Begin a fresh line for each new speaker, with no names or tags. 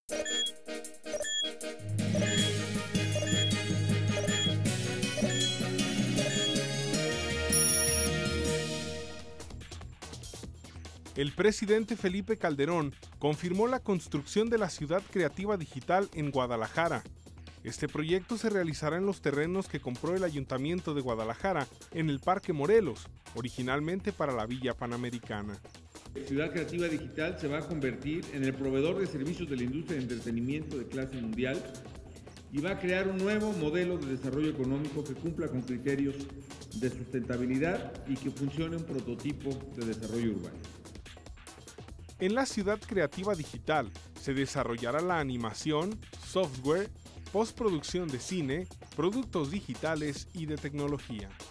El presidente Felipe Calderón confirmó la construcción de la Ciudad Creativa Digital en Guadalajara. Este proyecto se realizará en los terrenos que compró el Ayuntamiento de Guadalajara en el Parque Morelos, originalmente para la Villa Panamericana.
Ciudad Creativa Digital se va a convertir en el proveedor de servicios de la industria de entretenimiento de clase mundial y va a crear un nuevo modelo de desarrollo económico que cumpla con criterios de sustentabilidad y que funcione un prototipo de desarrollo urbano.
En la Ciudad Creativa Digital se desarrollará la animación, software, postproducción de cine, productos digitales y de tecnología.